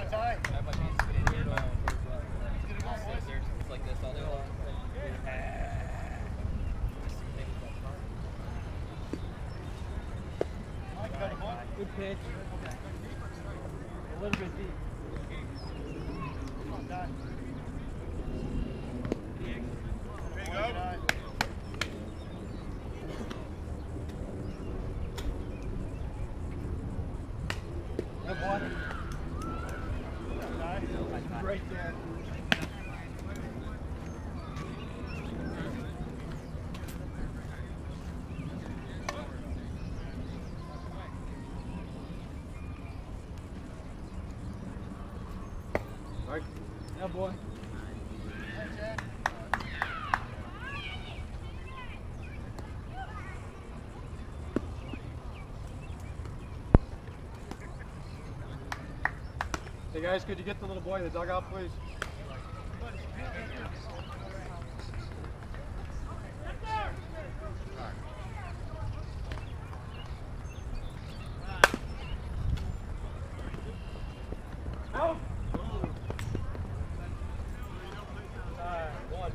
It's like this all day long. Good pitch. A little bit deep. There you go. Good one. Right there. Right. Yeah, boy. Hey guys, could you get the little boy in the dugout, please? Out. One.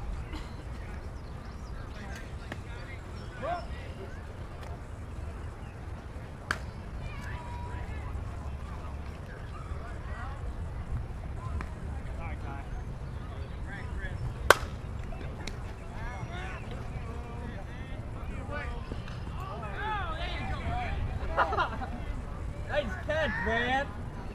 Nice catch, man.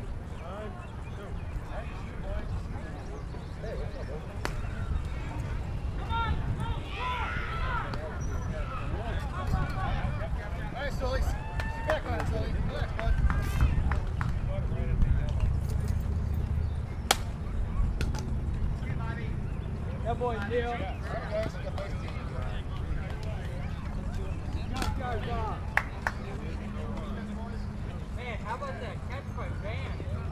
Hey, Sully. Sit back on it, Sully. Relax, bud. Yeah, boy, Neil. All right, guys. I got both teams. Man, how about that catch by Van?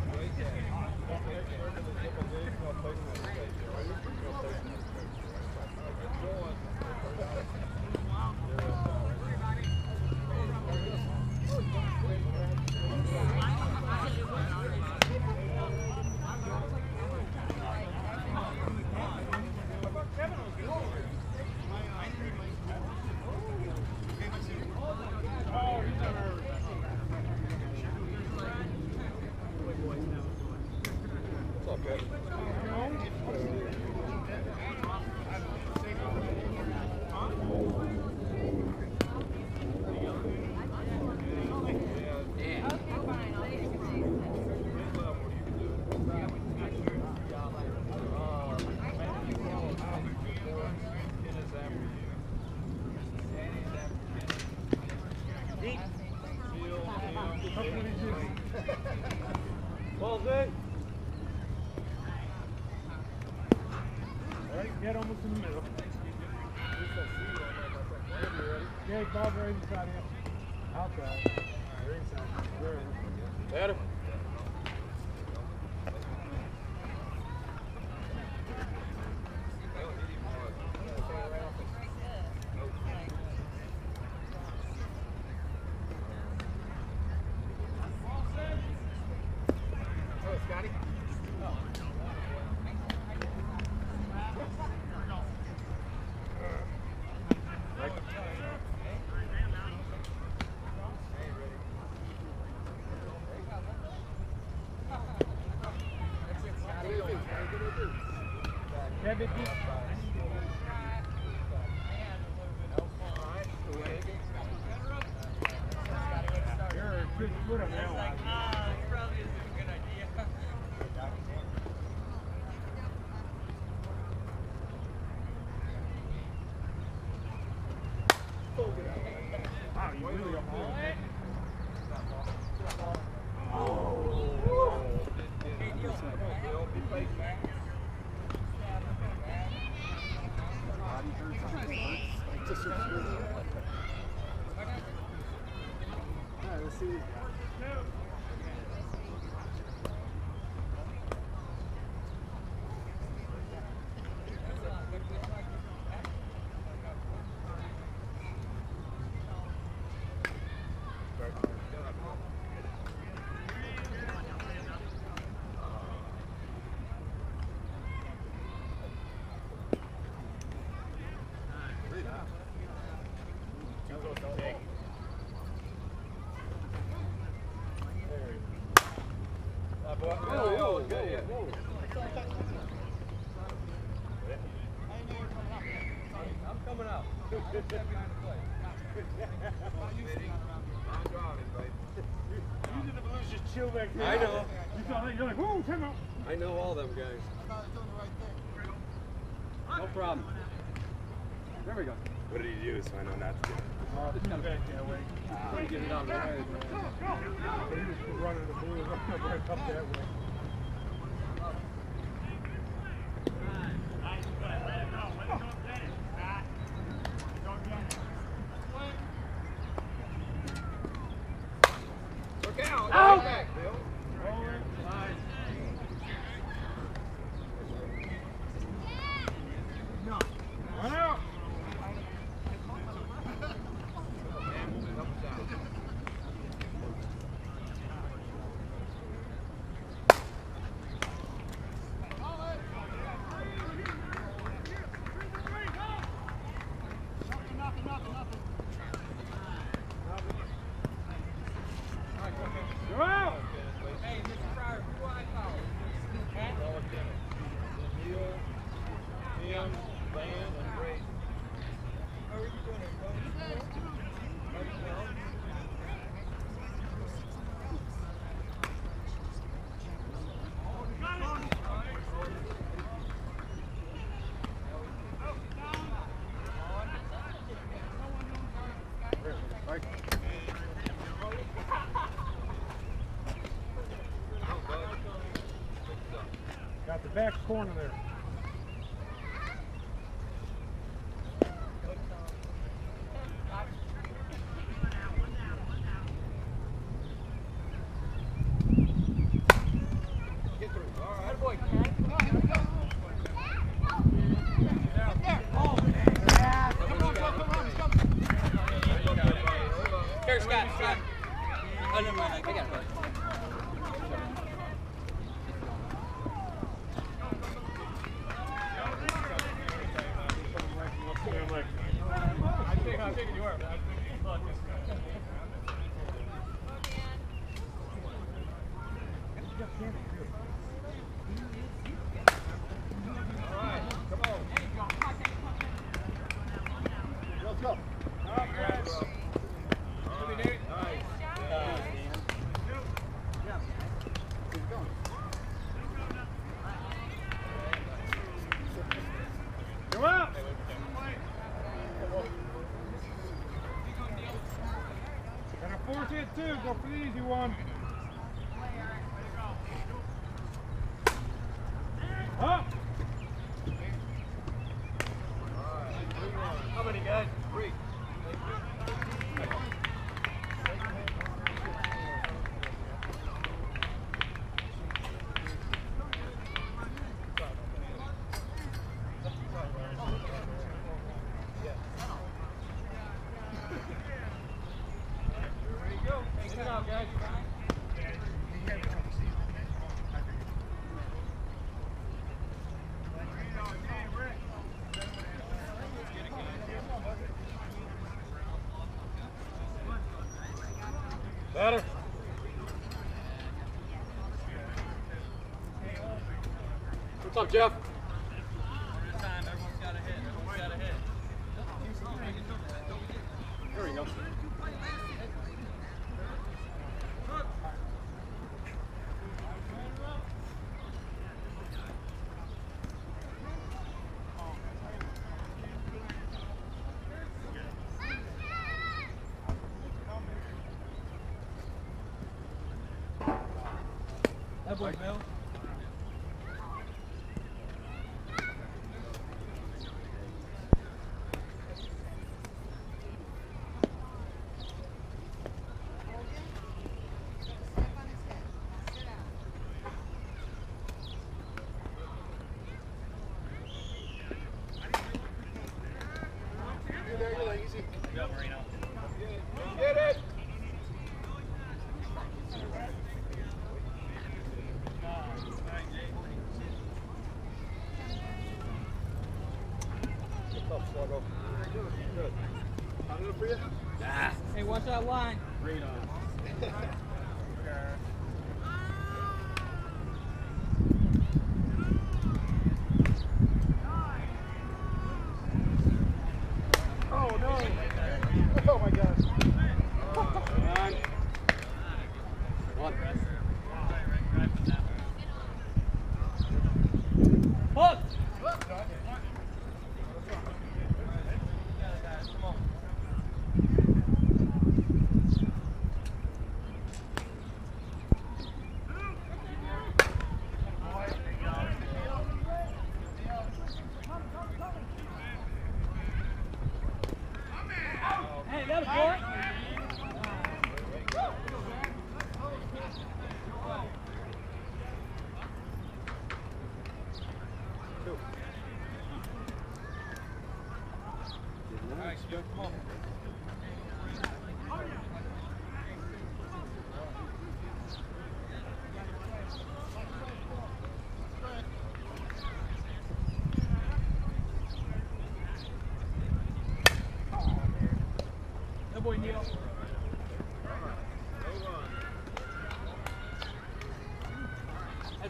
Ball's in. All right, get almost in the middle. Yeah, ball right inside here. Outside. Or inside. Wherever. Better. Kevin, you're a good foot on that one. Probably isn't a good idea. Wow, you really are. Alright, let's see. Oh, good, yeah. I'm coming out. Stand behind the plate. Usually the Blues just chill back there. I know. You saw that, you're like, whoa, time out. I know all them guys. No problem. There we go. What did he do so I know not to do it? Just back that way. Get it out right. He was running the Blues right up that way. Look out. Out. Back, Bill. Run out. You're out. Hey, Mr. Fryer, who I call? Him, Van, and Ray. How are you doing there, Got the back corner there. Good boy, Here, Scott, Scott. Oh, never mind. I got it. I'm thinking you are, but I think you thought this guy. All right, come on. Let's go. All right, bro. Give me, Nate. Nice. Go out. Gotta force it too. Go for the easy one. Up. How many guys? 3. There you go. Take it out, guys. Better. What's up, Jeff? Everyone's got a hit. Everyone's got a hit. There we go. That boy, Bill. Get it. Good. How's it for you? Nah. Hey, watch that line. Great on.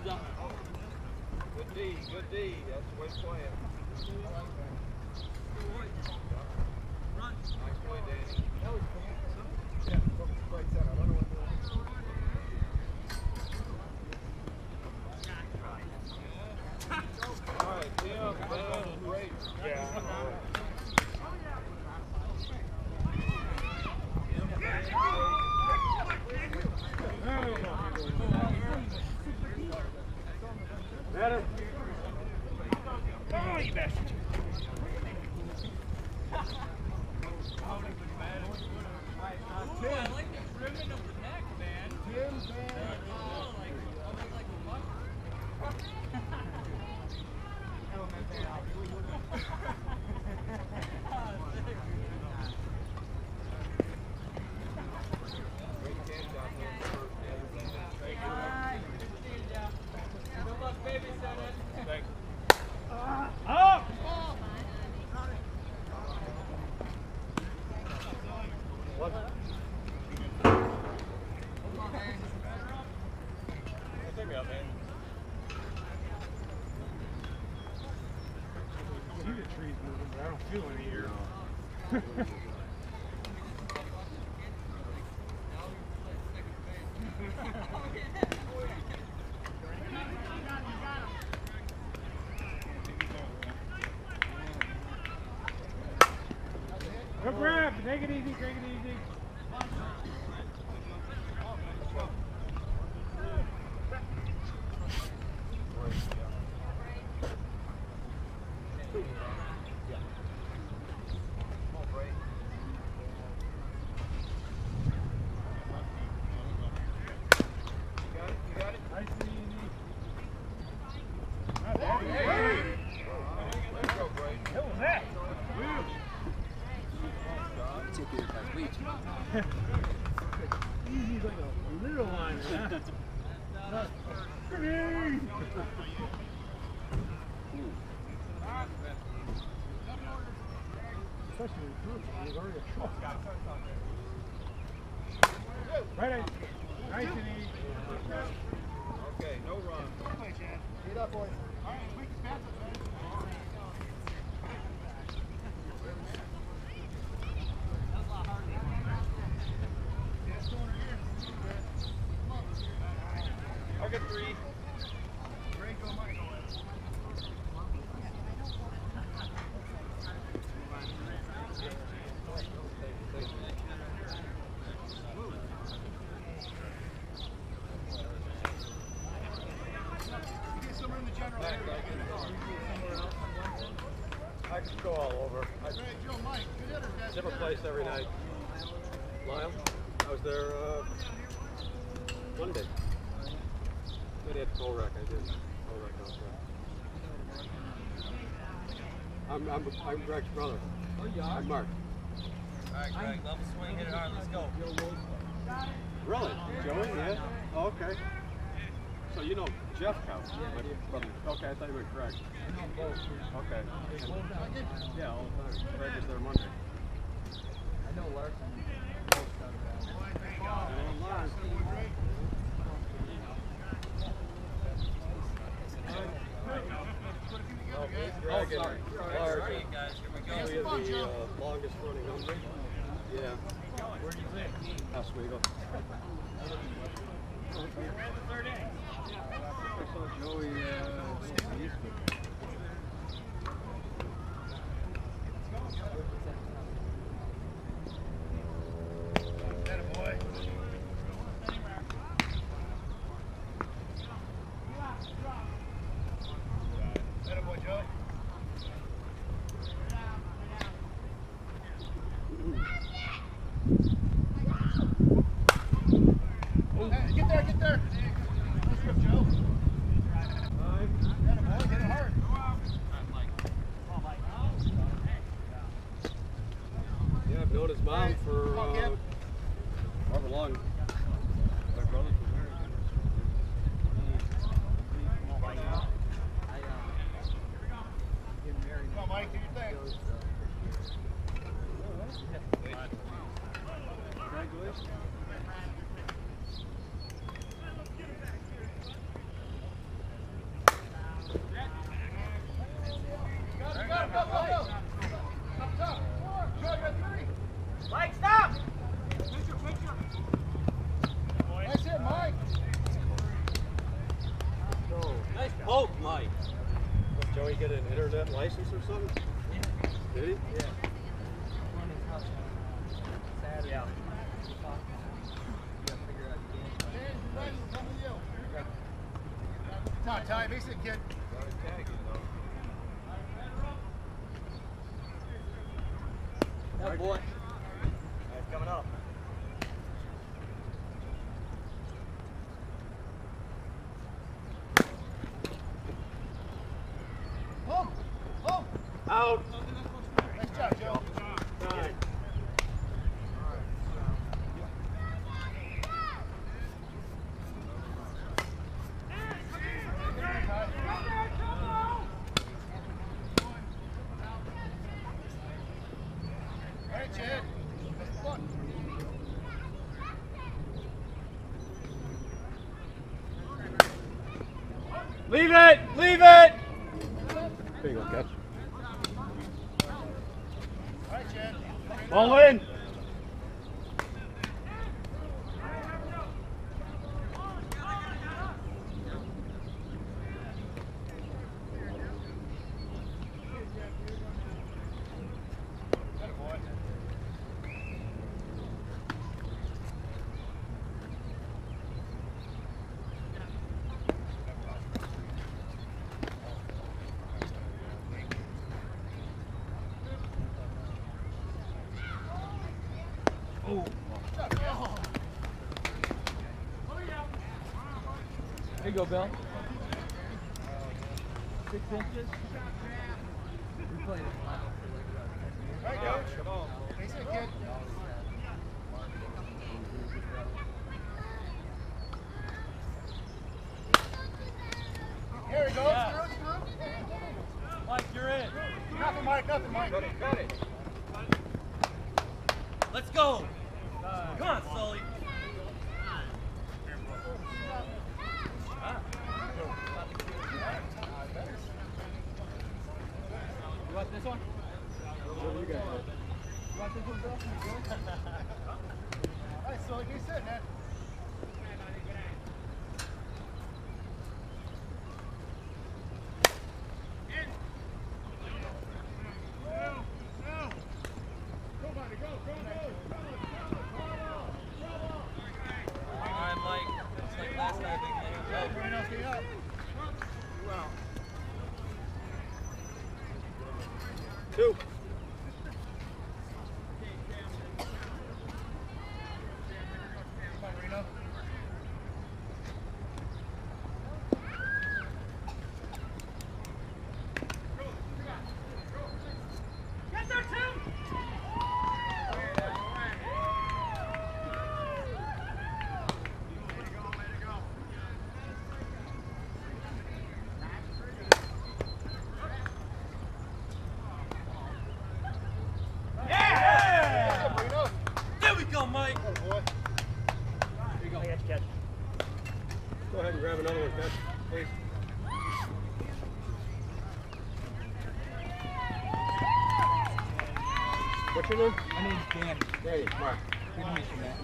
Good D, good D. That's the way to play it. Nice play, Danny. Yeah, right center. I don't know what to do. All right, Tim, great. Yeah. Better. Oh, you bastard. Ooh, I like the ribbon of the neck, man. Tim's Oh, like, almost like a mucker. Great catch out there in the first half. Thank you. Good luck, babysitter. Thanks. Up! What? Take me out, man. See the trees moving, but I don't feel any here. Go grab, take it easy, take it easy. Nice and easy. Not bad. Hey! Let's go, Bray. What was that? Easy's like a little line, huh? Especially with Brooks, he's already a shot. Right, nice and easy. Okay, no run. Get up, boys. I'll get 3. I could go all over. Different place every night. Lyle, I was there Monday. Maybe at Colrec, I did. Colrec out there. I'm Greg's brother. Oh, you are? I'm Mark. All right, Greg, level swing, hit it hard, let's go. Really? Joey? Yeah? Oh, okay. So you know Jeff Counts? Yeah, brother. Okay, I thought you were Greg. Okay. Yeah, all the time. Greg was there Monday. I know Larson. Greg and sorry. Clark. Sorry, guys, here we go. We are the longest running number. Yeah. Where do you think? Oswego. I saw Joey Eastwood. Get there, get there. Joey get an internet license or something? Did he? Yeah. Yeah. Come on, Ty, base it, kid. That boy. Coming up. Home! Home! Out. Nice job, Joe. Nine. All right, Chad. That's fun. Leave it! Leave it! There you go, catch. All right, Chad. Ball in! There you go, Bill. 6 inches. We played it. All right, coach. Base it, kid. Here we go. Yeah. Through. Mike, you're in. Nothing, Mike. Nothing, Mike. Got it. Let's go. Come on, Sully. You want this one? What do you got? You want this one, Bill? You good? All right, so be sitting, man. All right, Mike. It's like last night, big man. Everyone else get up. Two. Come on, Reno. Reno. There we go, Mike. Oh, boy. Catch. Go ahead and grab another one, catch, please. What's your name? My name's Dan. Danny. Mark. Good to meet you, man.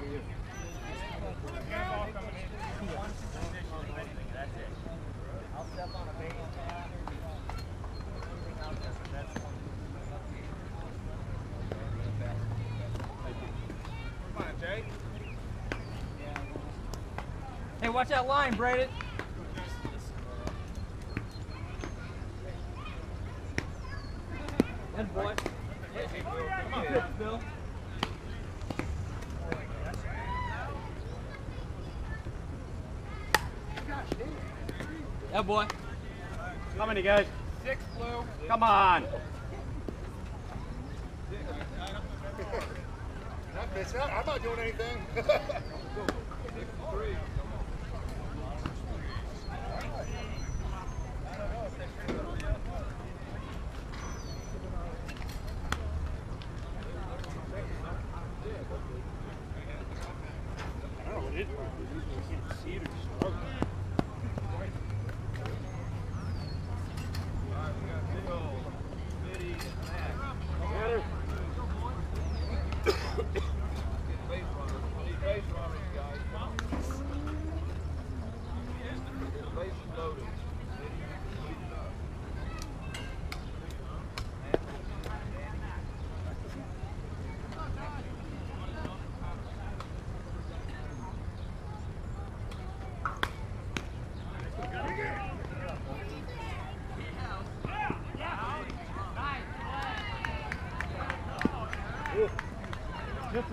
That's it. I'll step on a base pad. Anything else, that's one. Come on, Jay. Hey, watch that line, Braden. Good boy. Good pitch, Bill. Yeah, boy. How many guys? 6 blue. Come on. I'm not doing anything.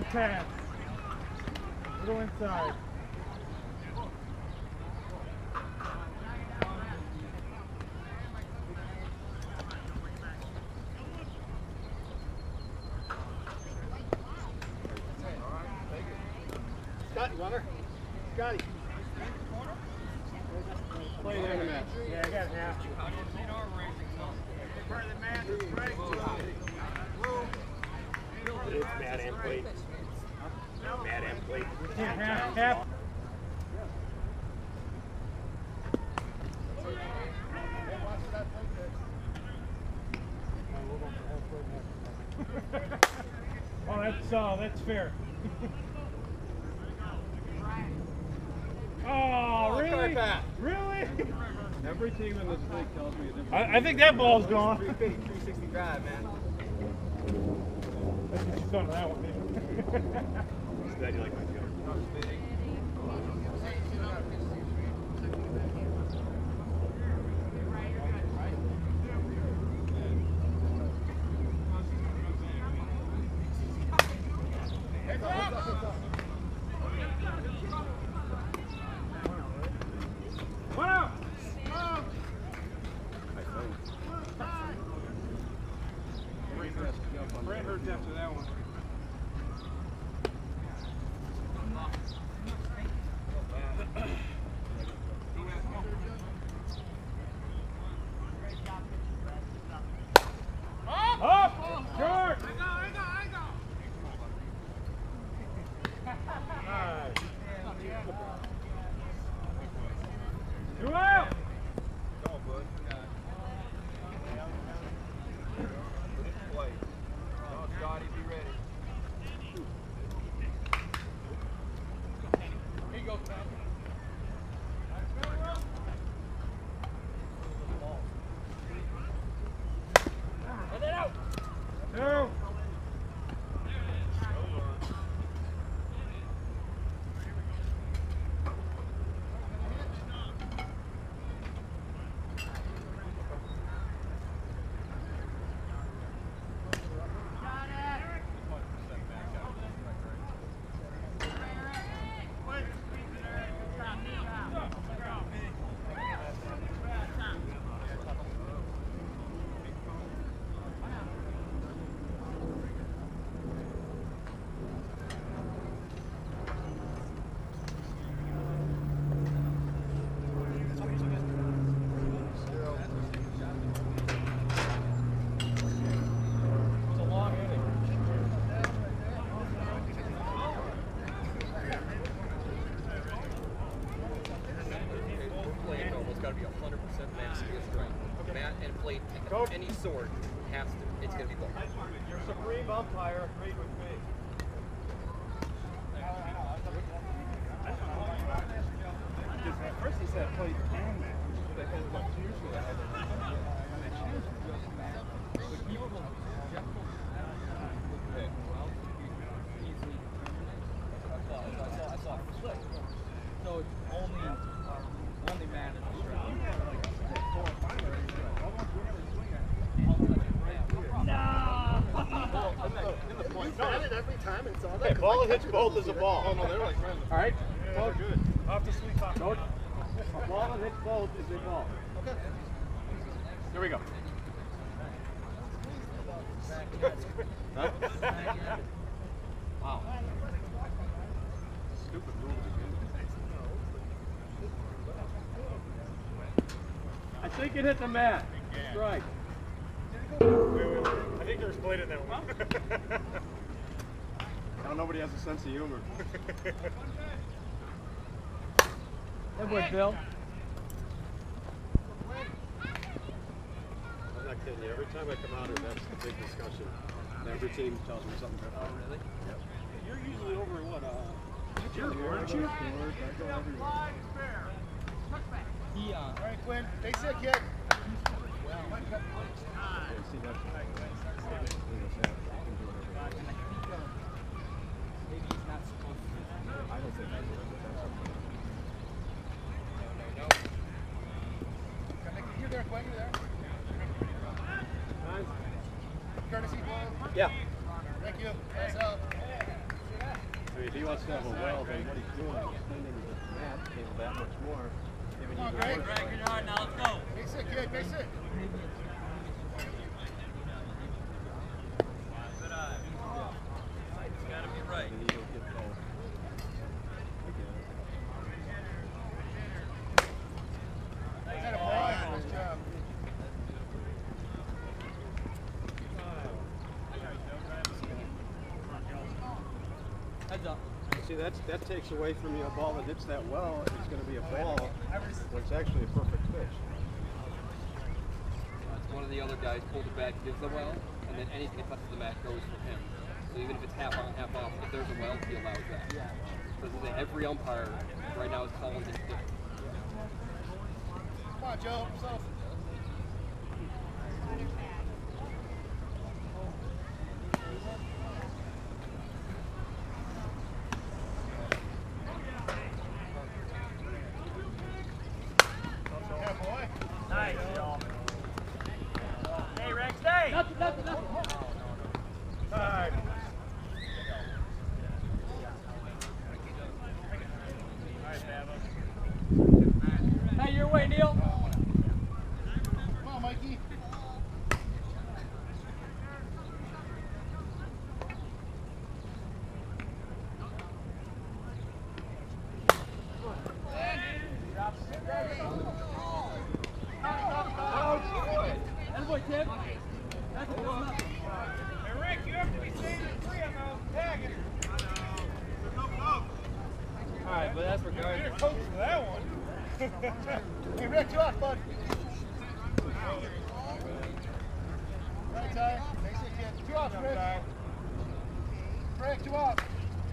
pass. Little inside. Scotty, runner. Scotty. Play there in a match. Yeah, I got half. It's Matt and plate. Matt and plate. Half. That's fair. Oh, really? Really? Every team in this league tells me a different. I think that ball's gone. 365, man. That's what she's done to that one. Glad you like my field. Brent hurts after that one. Up! Short! Two out! Scotty, be ready. Here you go, Pat. And then out. Two. Got to be 100% mass strength. Mat and plate, any sword has to. It's going to be both. Your supreme umpire agreed with me. At first he said plate and mat. Usually I saw it split. So it's only man in the Hey, ball that hits both is a ball. Oh no, they're like random. All right. Well, good. Off the sweet top. Coach, a ball that hits both is a ball. Okay. Here we go. Huh? Wow. Stupid rule to begin with. I think it hit the mat. Strike. Wait. I think there's plate in that one. Now nobody has a sense of humor. Hey, boy, Bill. I'm not kidding you. Every time I come out here, that's the big discussion. And every team tells me something different. Oh, really? Yep. You're usually over at what? Aren't you? He, All right, Quinn. Stay sick, kid. maybe he's not supposed to. I don't think that's You there, Quinn? You there? Nice. Courtesy ball. Yeah. Thank you. Pass out. mean, if he wants to have a well, then what he's doing is cleaning the mat table that much more. Giving you Greg, you're hard now. Let's go. Base it, kid, base it. Good eye. It's got to be right. And you'll get both. Had a ball. Nice job. Heads up. See, that takes away from you a ball that hits that well. It's going to be a ball when it's actually a perfect pitch. One of the other guys pulls it back, gives the well, and then anything that touches the mat goes for him. So even if it's half on, half off, if there's a well, he allows that. Because every umpire right now is calling things different. Come on, Joe. Yourself. Yeah, boy. Nice, y'all. Hey, Rex, stay. All right. Hey, your way, Neil. Come on, Mikey. That's boy, Tim. That's nothing. Hey, Rick, you have to be saving three of those tagging. All right, but that's for You're guys. coach for that one. Hey, Rick, you off, bud. Right, Ty. Base it, kid. Two off, Rick. Rick, two off.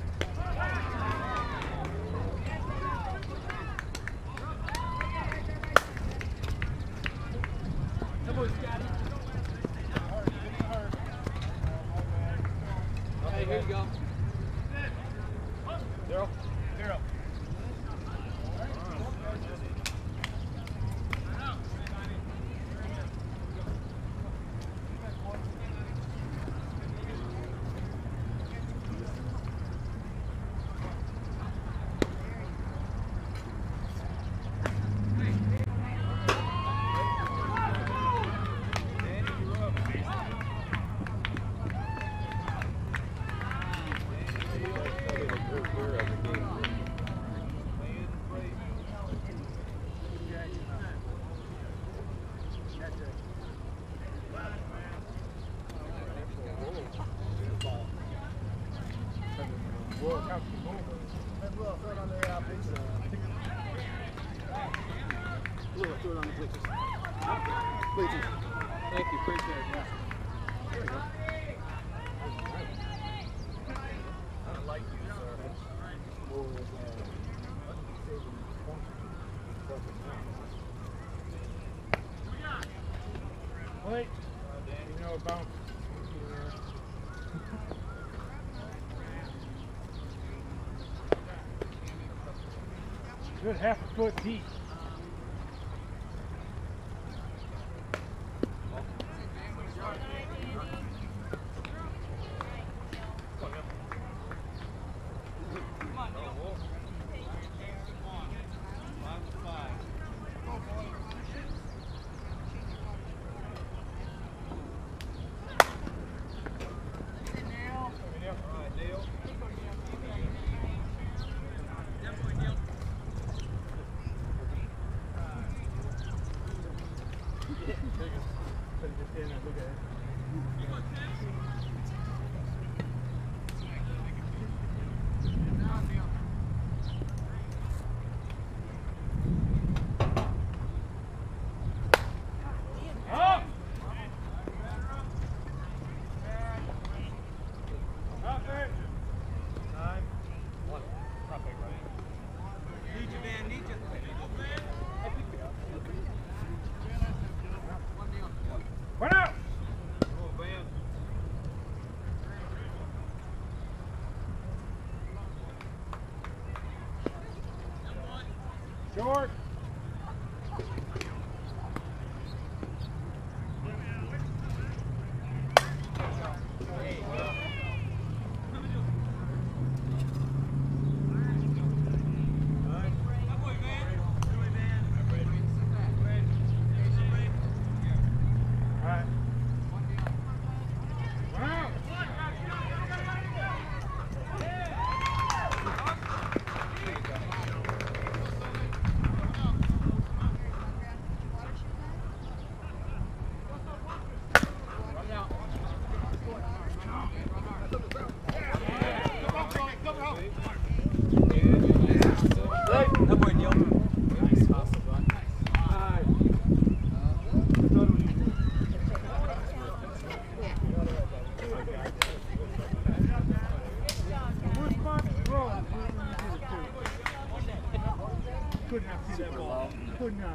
Somebody's got it. Hard, give me hard. Hey, here you go. Zero. Zero. Throw it on the bleachers. Bleachers. Thank you, appreciate it. Yeah. There you go. Wait. You know about. Good, half a foot deep.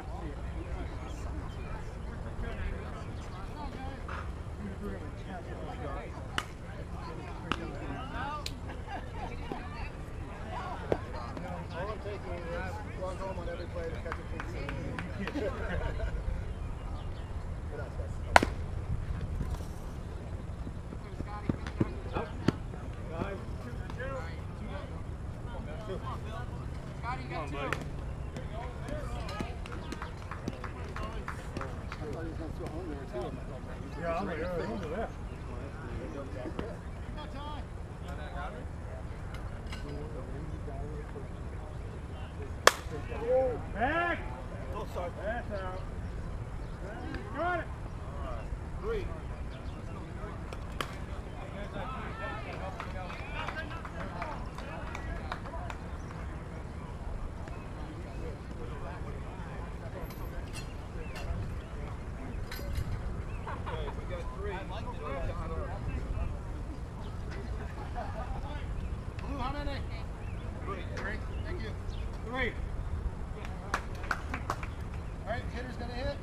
All I'm taking is one home on every play to catch a clean safety. Yeah, I'm like, oh, look at that. Back! Oh, sorry. That's out. Got it! 3. Blue, how many? 3. Thank you. 3. All right, hitter's gonna hit.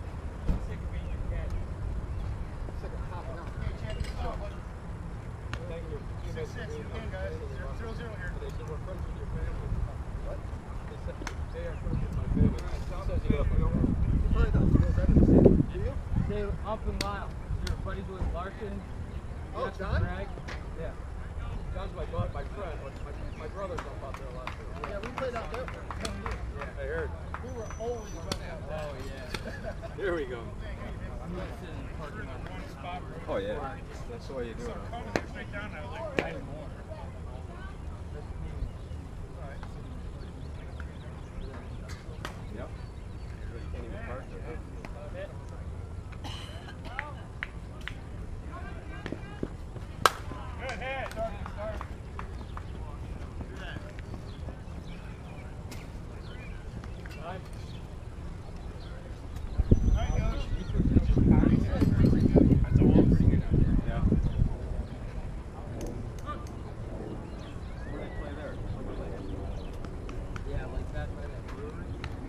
Thank you. 6-6, you win, guys. 0-0 here. They said we're friends with your family. What? They said they are friends with my family. Says you up. You probably don't. You guys are the same. Do you? Dave, up and Lyle. Your buddies with Larson. Oh, Jackson John? Bragg. Yeah. John's my friend, but my brother's up out there a lot too. Yeah, we played out there for 10 years. Yeah, I heard. We were always running out there. Oh, yeah. Here we go. I'm gonna sit in the parking lot. Oh yeah, that's the way you do it. Yep. Can't even park there. Good hit. Start. Yeah. Where they play there? Yeah, like that by that brewery.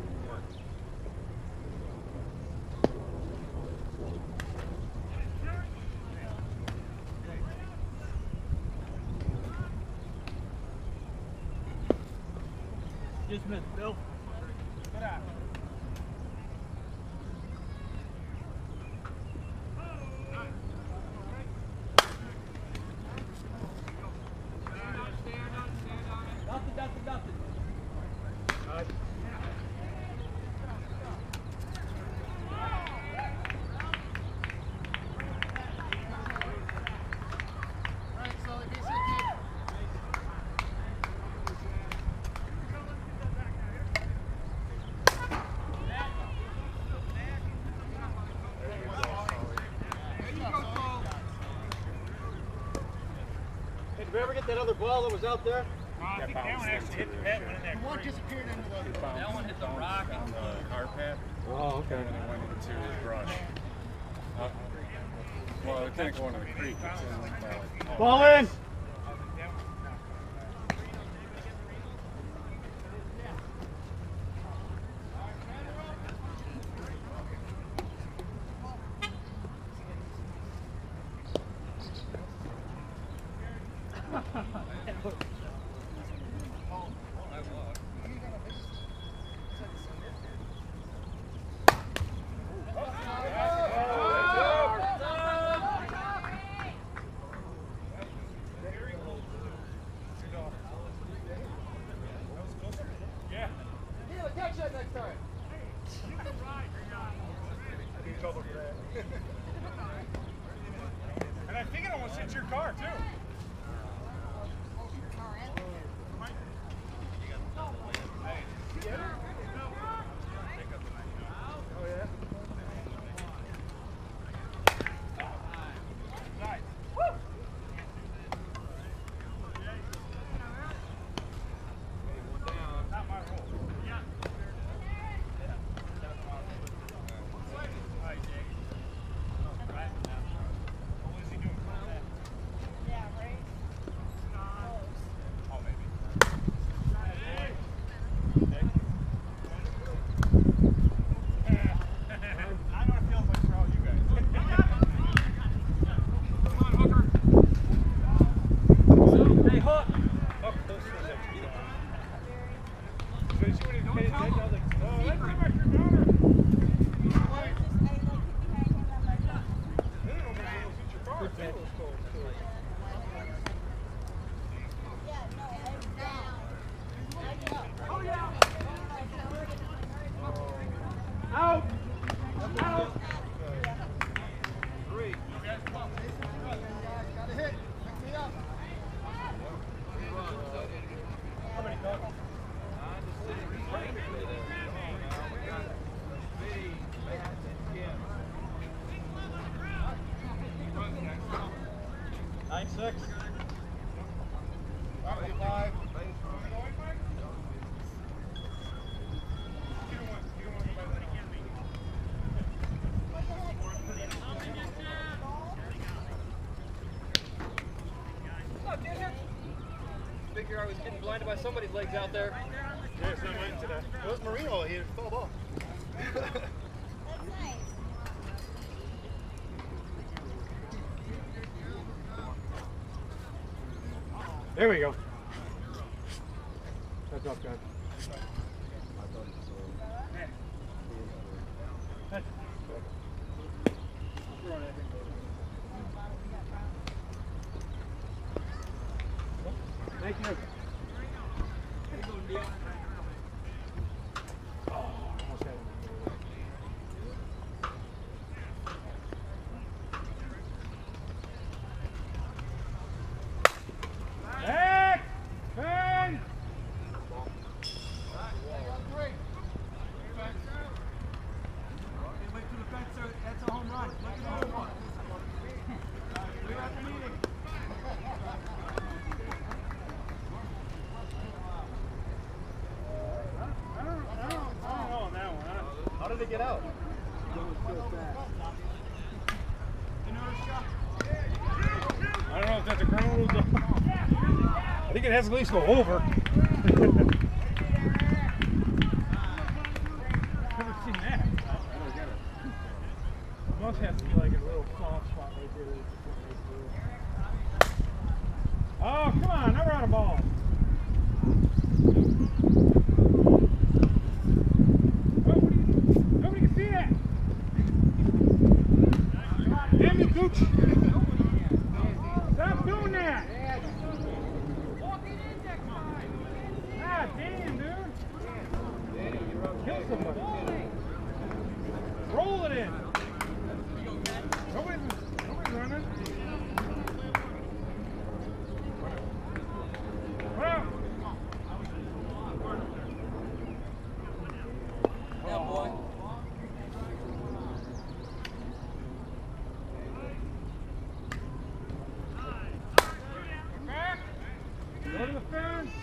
Just missed, Bill. Good eye. Nothing. All right, Sully, be sick, kid. Hey, did we ever get that other ball that was out there? I think that one actually hit the net one in there. One disappeared into the... That one hit the rock. On the hard pad, Oh, okay. and then it went into the brush. Well, it didn't go into the creek. It's in like, Ball in! 6. 5. Figure I was getting blinded by somebody's legs out there. Yeah, it's not mine today. It was Marino. He fell ball. There we go. That's up, guys. Thank you. Oh, almost had it. Back! Bang! That's a home run. Look at the home run. We're at the meeting. I don't know on that one. How did it get out? I don't know if that's a ground. I think it has to at least go over. Never seen that. It must have to be like a little soft spot right there. Oh, come on, never out of ball. Nobody can see that. Damn you, Gooch. Stop doing that. Ah, damn, dude. Kill somebody. Roll it in. Nobody's running. Well. Yeah, boy. Go to the fence.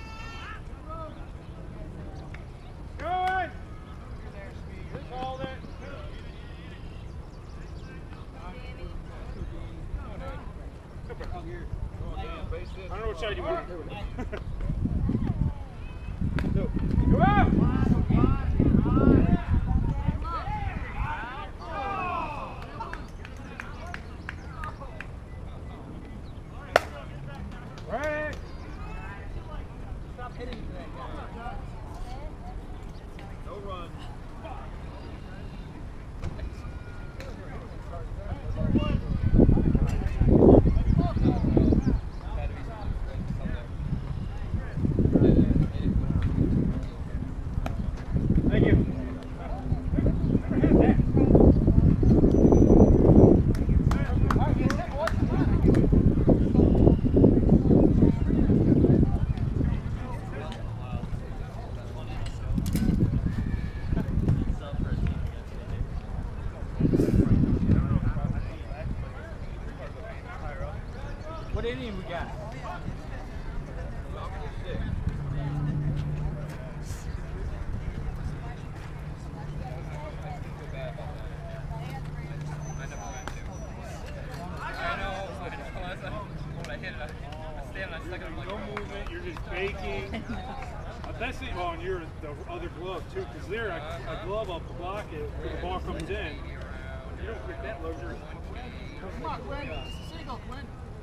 Go it. Called it. I don't know which side you want. Go up. Right. Stop hitting that guy. No run. Thank you. What inning we got? No movement, you're just baking. That's it on your the other glove too, because there a glove up to block it when the ball comes in. You don't get that luxury. Come on, Quinn. Single, Quinn.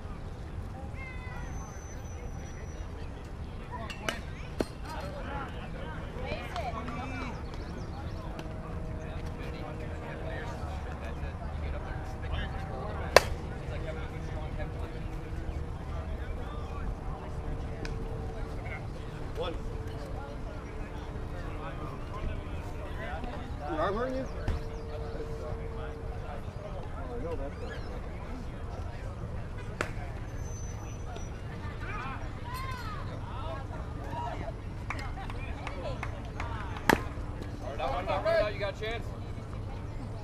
Come on, Quinn. One. Your arm hurting you? Oh, I know that's not. You got a chance?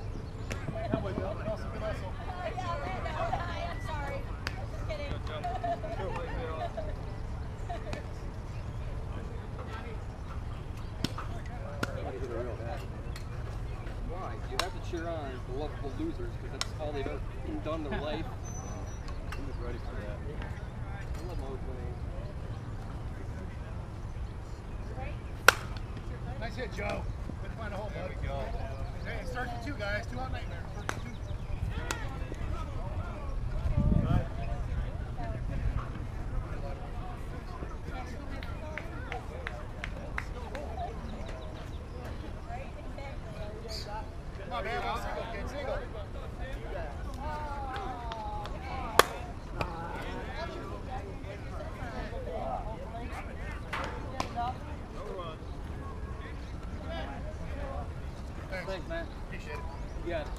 I'm sorry. Just kidding. You have to cheer on the lovable losers because that's all they've ever done in their life. He was ready for that. I love Mo's winning. Nice hit, Joe. Good to find a hole, bud. There we go. Hey, it starts with 2 guys. 2 out nightmare. Starts with 2. Come on, man. Single, kid. Single. Thanks, man. Appreciate it. You got it.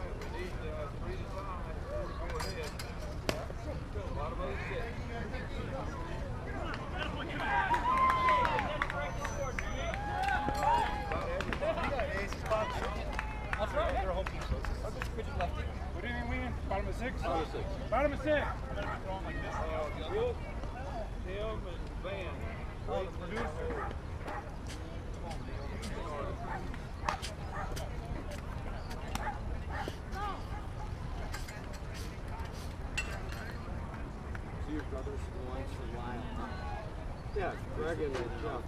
That's right. They're a home team, so it's What do you mean, Wayne? Bottom of 6? Bottom of 6. Bottom of 6. Will, Tim, and Van. oh, the producer. See your brothers once in a while. Yeah, Greg and Jeff.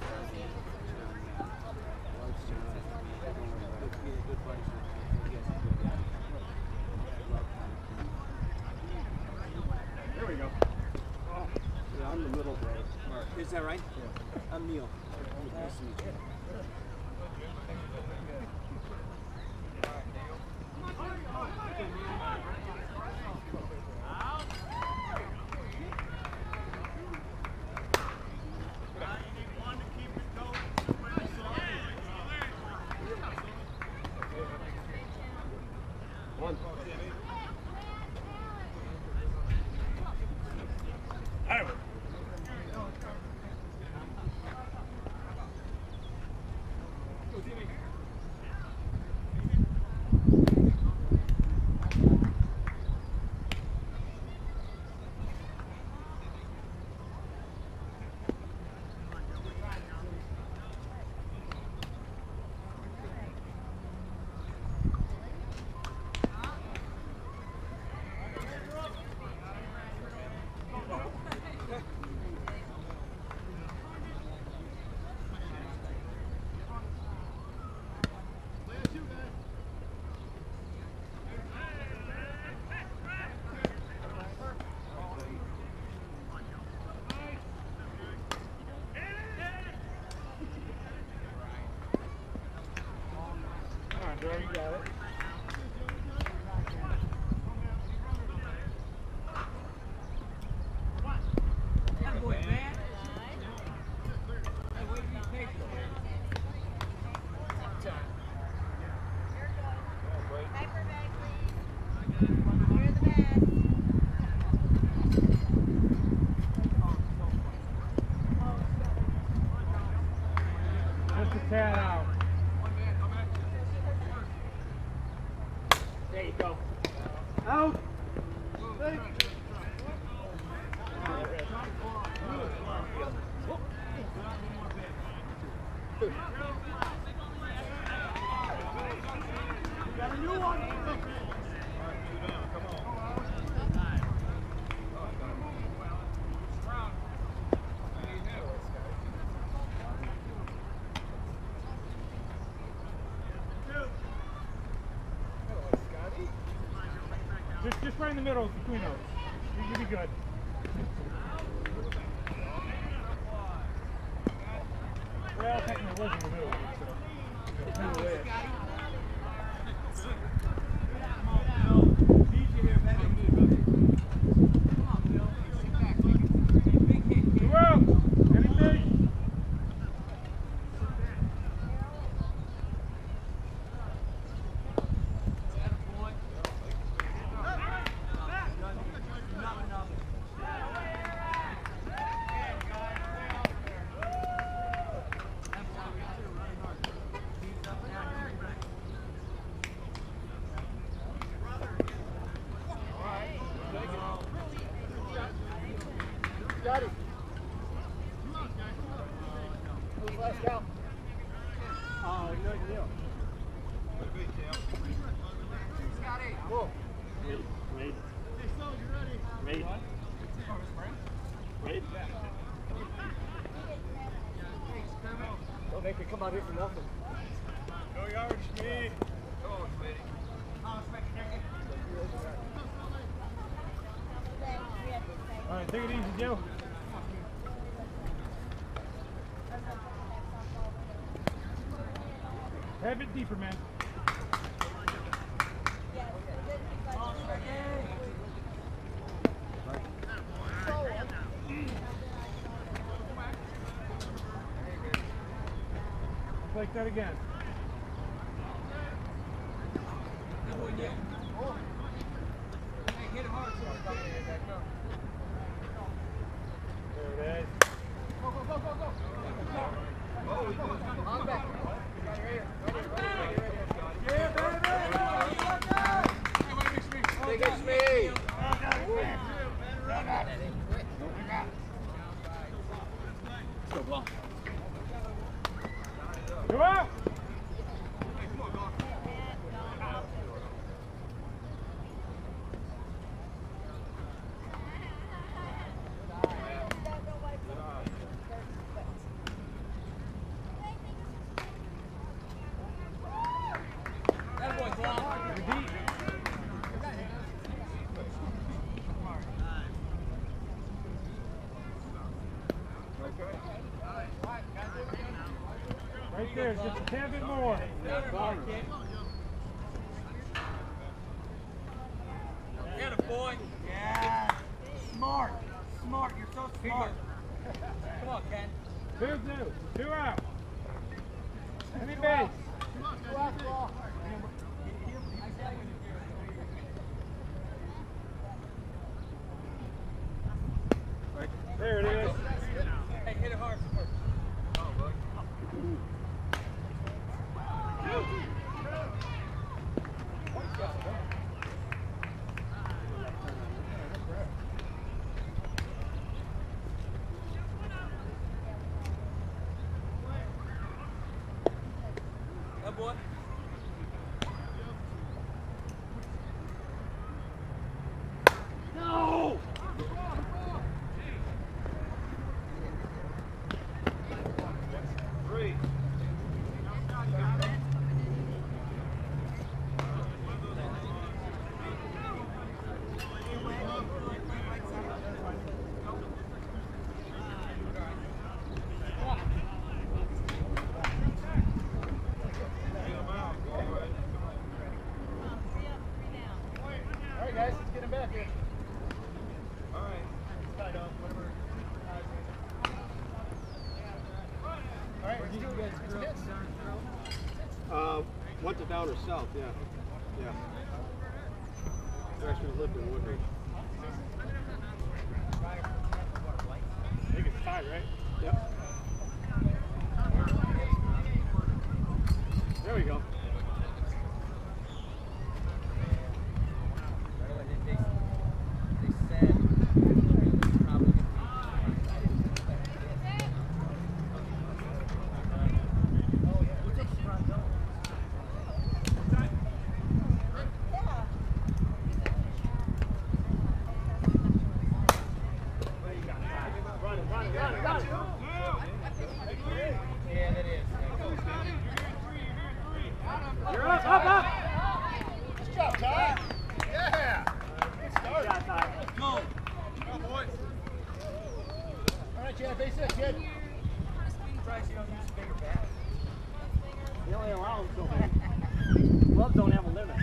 There we go. Oh, yeah, I'm the middle brother. Mark. Is that right? Yeah. I'm Neil. Nice to meet you. One. Joe, you got it. Just a tad out. There you go. Out! Got a new one. Just right in the middle between those. You'll be good. Well, technically it was in the middle, so it's kind of weird. You're out! Anything? Nothing. Go yard, Schmee. Come on, Smitty. All right, take it easy, Joe. Have it deeper, man. Like that again. There it is. Go, go, go, go, go. On back. Take it, Smee. Go out! That boy, Glock. Right there, just a tad bit more. Get a boy. Yeah. Smart. Smart. You're so smart. Come on, Ken. 2-2. 2 out. Any base. There it is. Hey, hit it hard. That boy. No! Three. All right, guys, let's get him back here. All right. Tied up, whatever. All right, let's do it. Hits. Went to down or south, yeah. Yeah. They actually lived in Woodridge. I think it's tied, right? Yep. There we go. You're up, up, up! Good job, Ty. Yeah. Good start. Let's go. Go, boys. All right, Chad, base hit, kid. Bryce, you don't use a bigger bat. They only allow them so big. Gloves don't have a limit.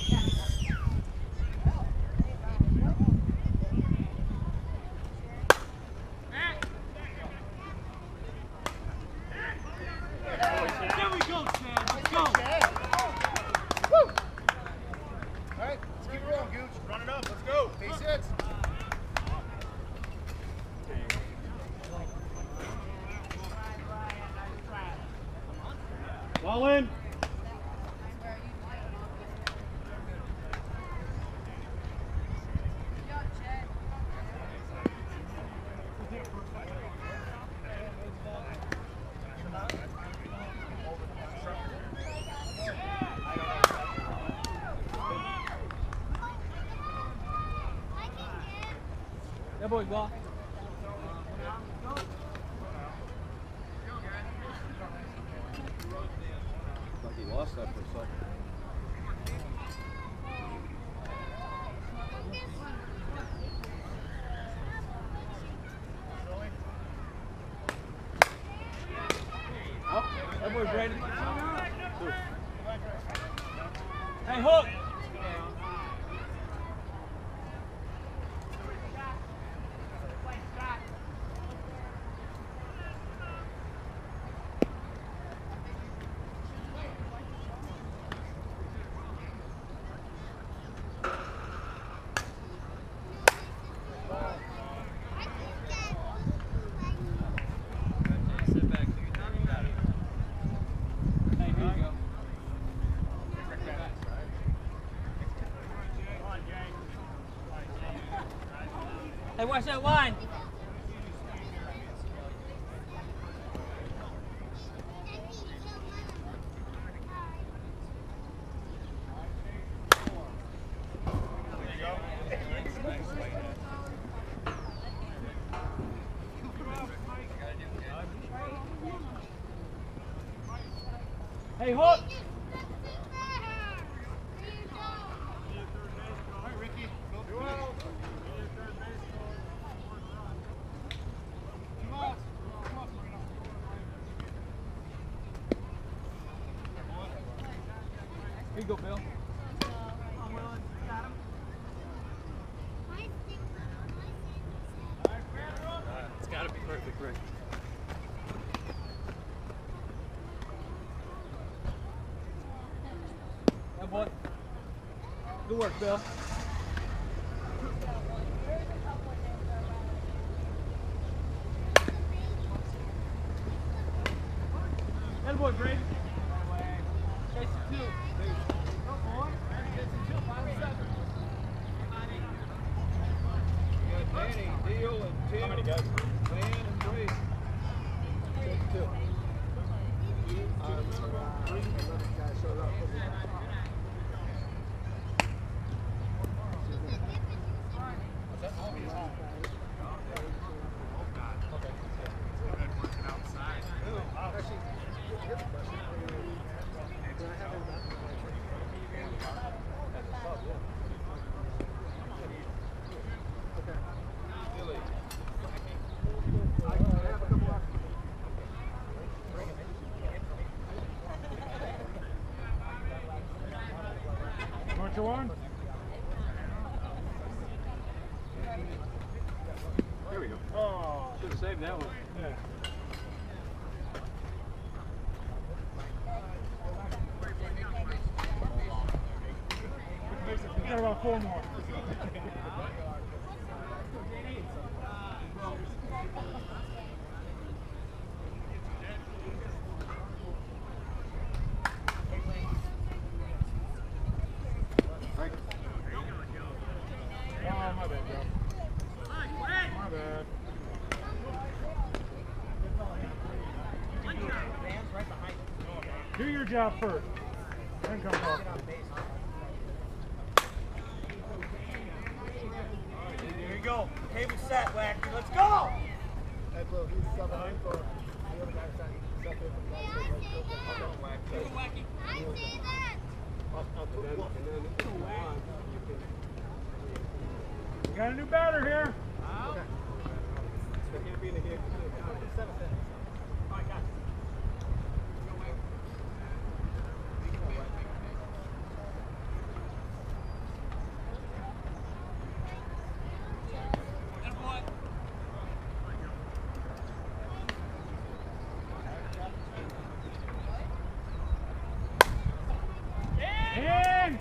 There we go, Chad. Let's go. Chad. Woo. All right, let's keep it rolling, Gooch. Run it up. Let's go. Base hits. Ball in. That boy, Glock. Hey, Hook! Sit back. You got it. Hey, here you go. Hey, watch that line. Hey, Hook. Here you go, Bill. It's got to be perfect, Rick. Yeah, boy. Good work, Bill. Good boy, Brady. Chase it two. Danny, Deal, and Tim. How many guys? Dan and Brady. Two. What you want? Here we go. Oh, Should have saved that one. yeah. We got about 4 more. Oh, my bad, Joe. My bad. Do your job first. Then come talk. Here you go. Table set, Wacky. Let's go! Hey, Blue, he's subbing in for the other guy's side. He's up in We got a new batter here. In!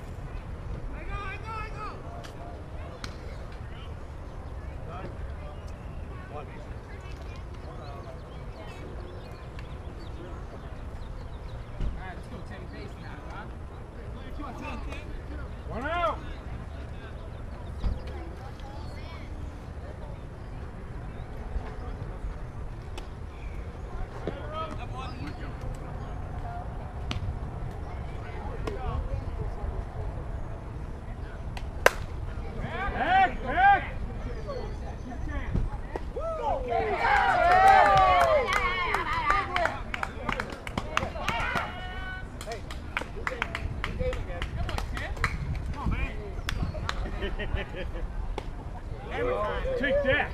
One out! Back, back! Take that!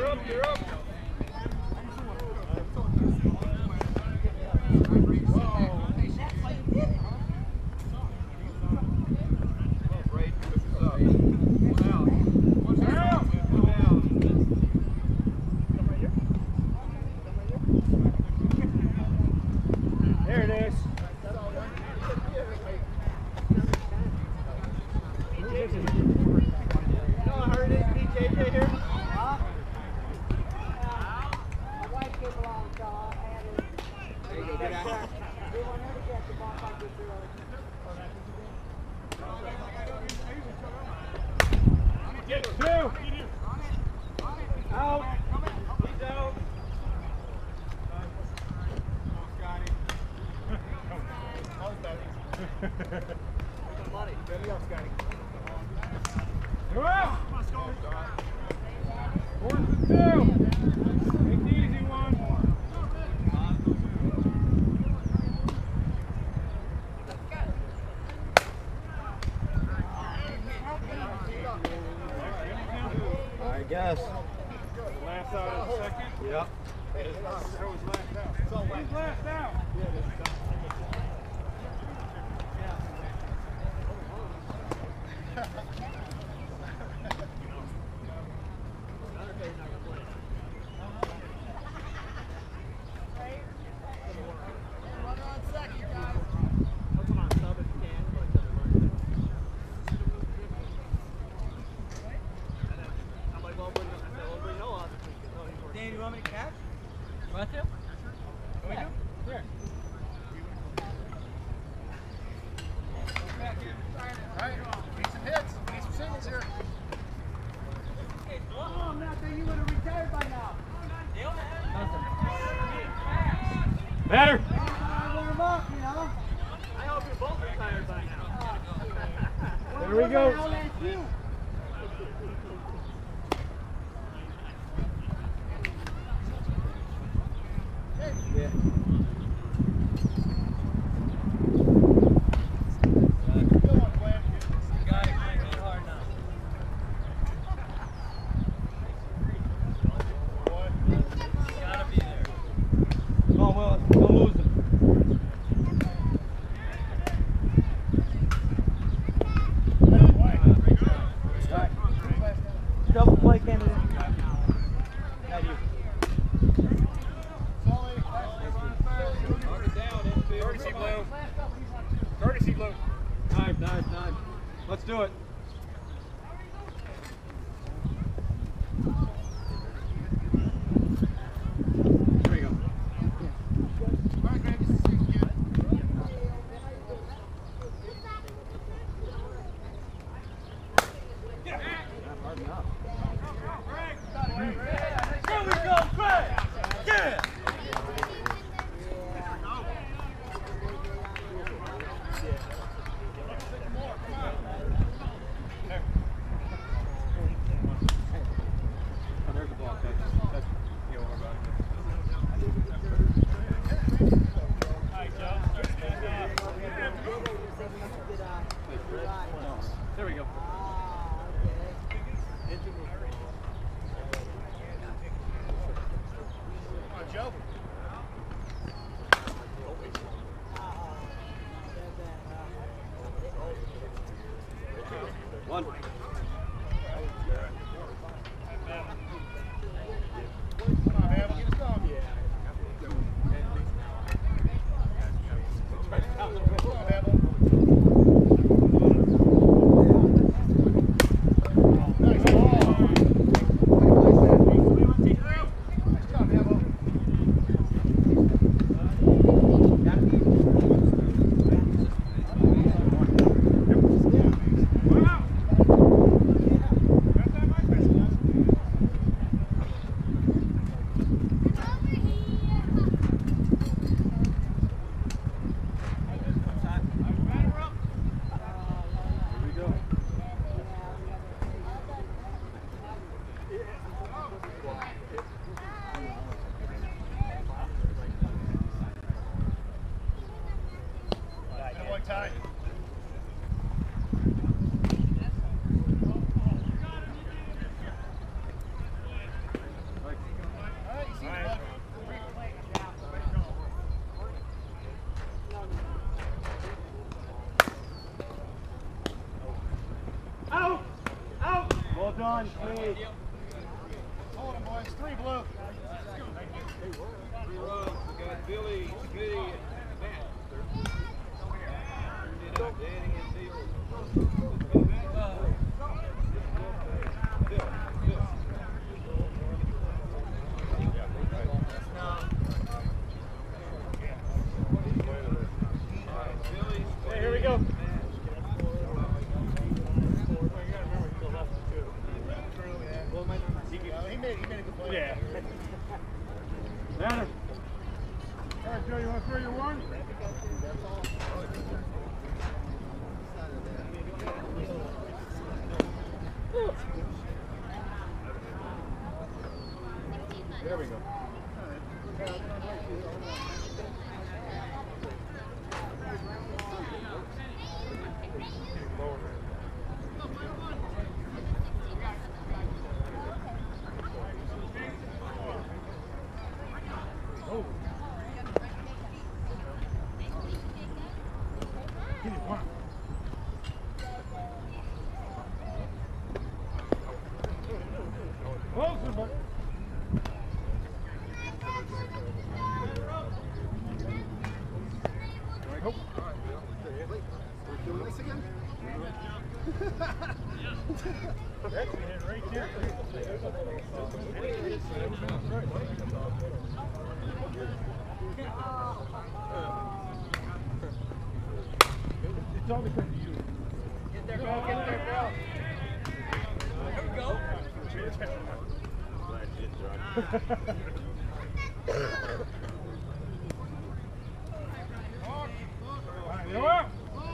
You're up, you're up. There it is. You know how hard it is to be KK here? Huh? My wife came along, so I had to. There you go, get out. We want her to get the ball back with her. Get two. Out. He's out. Money. Get me up, Scotty. Go out. Fourth and two. Take the easy one. I guess. Last out of the second. Yep. That was last out. Who's last out? Dan, you want me to catch? You want to? Here. All right, need some hits, need some singles here. Oh, Matt, you would have retired by now. Better. I warm up, you know. I hope you're both retired by now. There we go. I'll ask you. Good one, Glenn. You got it, man. Go hard now. You gotta be there. Come on, Willis. Don't lose him. 1, please. Hold him, boys. 3 blue. Three rows. We got Billy, Smitty, and Matt. Danny and Theo. Hey, here we go. He made a good play. Yeah. Matter. All right, Joe, you want to throw your 1? There we go. Closer, but. We're doing this again? That's it right there. It's all because of you. Get there, girl. Get there, girl. There we go. Noah!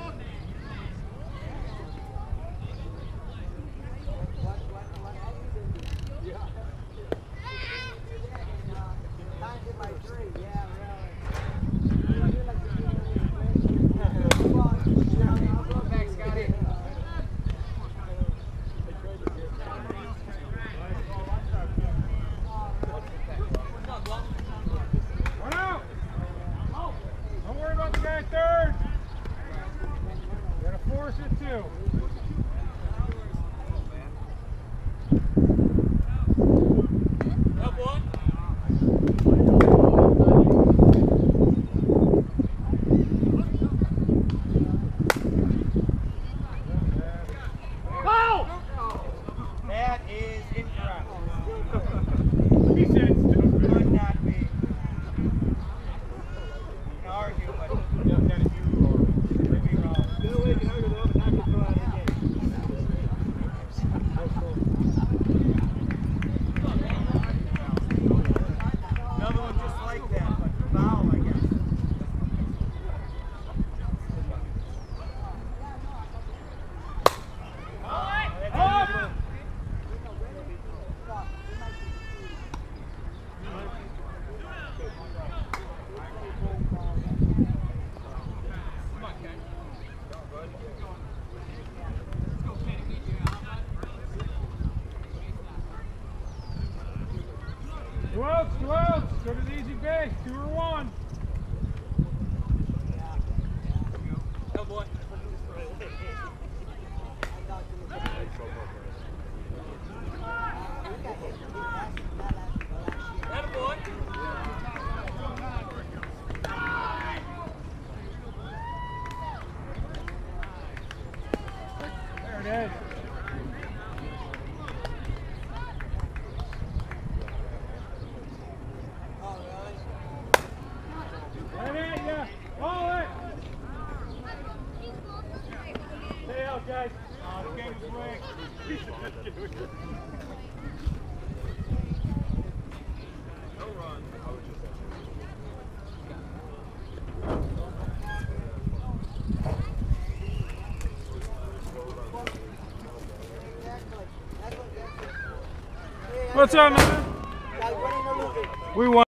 One out! Don't worry about the guy third. You gotta force it too. Up one. That is incorrect. He said it's stupid. Could not be. You can argue, but could be wrong. Another one just like that, but foul, I guess. Up! Two outs, 2 outs. Go to the easy base. 2 or 1. Up one. That boy. There it is. Right at ya. Ball it. Stay out, guys. The game is rigged. What's up, man? We won.